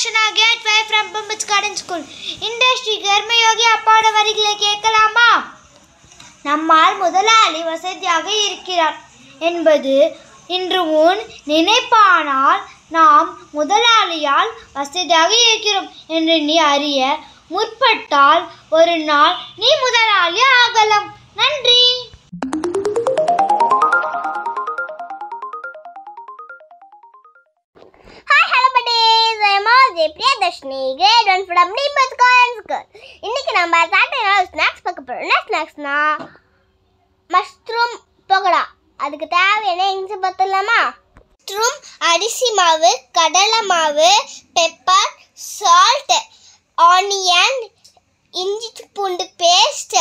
section get by from Prim Buds Garden School. Industry Karmayogi அப்பாவோட வரிகளை கேட்கலாமா? நம்மால் முதலாளி வசதியாக இருக்கிறார் என்பது இன்று உன் நினைப்பானால் நாம் முதலாளியால் வசதியாக இருக்கிறோம் என்று நீ அறிய முற்பட்டால் ஒரு நாள் நீ முதலாளி ஆகலாம். நன்றி. Grade 1 from Prim Buds Garden School. இன்னைக்கு நம்ம சாப்பிட்ட ஸ்நாக்ஸ் பார்க்க போறோம். என்ன ஸ்நாக்ஸ்னா மஷ்ரூம் பகோடா. அதுக்கு தேவையான இன்கிரிடியன்ட்ஸ் பார்த்தலாமா? மஷ்ரூம், அரிசி மாவு, கடலை மாவு, பெப்பர், சால்ட், ஆனியன், இஞ்சி பூண்டு பேஸ்ட்,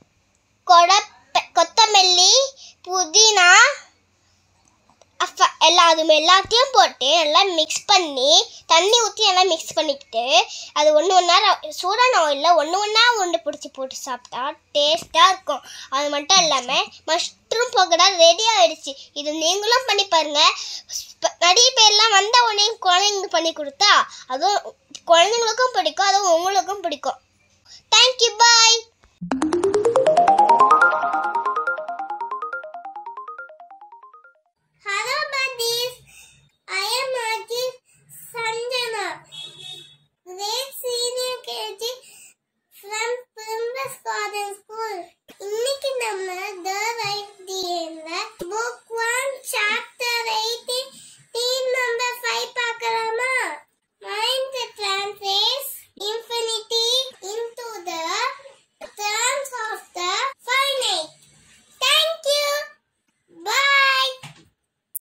கொத்தமல்லி, புதினா எல்லாத்தையும் போட்டு நல்லா மிக்ஸ் பண்ணி தண்ணி ஊற்றி நல்லா மிக்ஸ் பண்ணிக்கிட்டு அது ஒன்றா சூடான ஆயிலில் ஒன்று பிடிச்சி போட்டு சாப்பிட்டா டேஸ்ட்டாக இருக்கும். அது மட்டும் இல்லாமல் மஷ்ரூம் பக்கோடா ரெடி ஆகிடுச்சு. இது நீங்களும் பண்ணி பாருங்கள். நிறைய பேர்லாம் வந்த உடனே குழந்தைங்க பண்ணி கொடுத்தா அதுவும் குழந்தைங்களுக்கும் பிடிக்கும், அதுவும் உங்களுக்கும் பிடிக்கும். தேங்க்யூ, பாய்.